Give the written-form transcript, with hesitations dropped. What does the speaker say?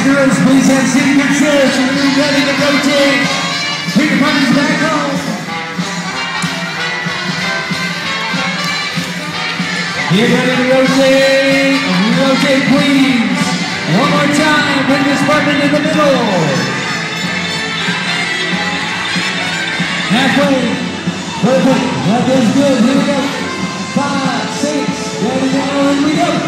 girls, please have seat control. So we're ready to rotate. Bring the partners back home. Get ready to rotate. Rotate, please. One more time. Bring this partner to the middle. Halfway. Perfect. That was good. Here we go. 5, 6. Ready to go. And we go.